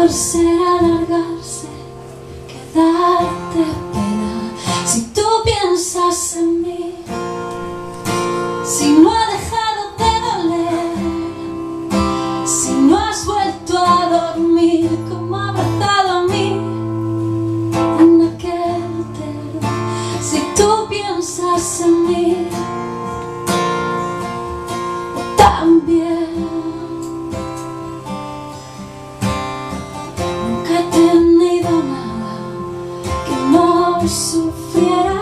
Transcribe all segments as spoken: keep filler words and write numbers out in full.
mejor será alargarse que darte pena. Si tú piensas en mí, si no ha dejado de doler, si no has vuelto a dormir como abrazado a mí en aquel hotel. Si tú piensas en mí también. Nunca he tenido nada que no sufriera.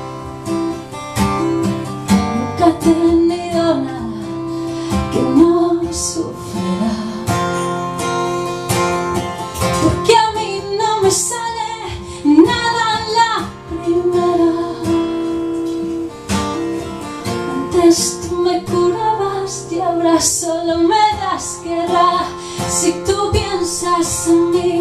Nunca he tenido nada que no sufriera. Porque a mí no me sale nada en la primera. Antes tú me curabas y ahora solo me das guerra. Si tú piensas en mí,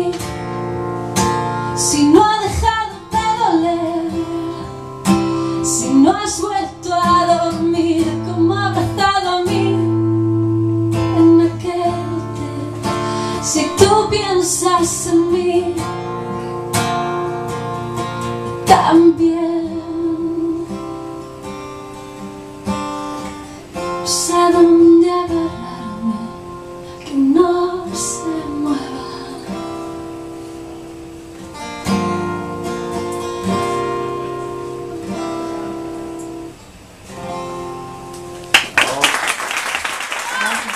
si no ha dejado de doler, si no has vuelto a dormir como abrazado a mí en aquel hotel. Si tú piensas en mí también. No sé dónde agarrarme que no se mueva. Gracias.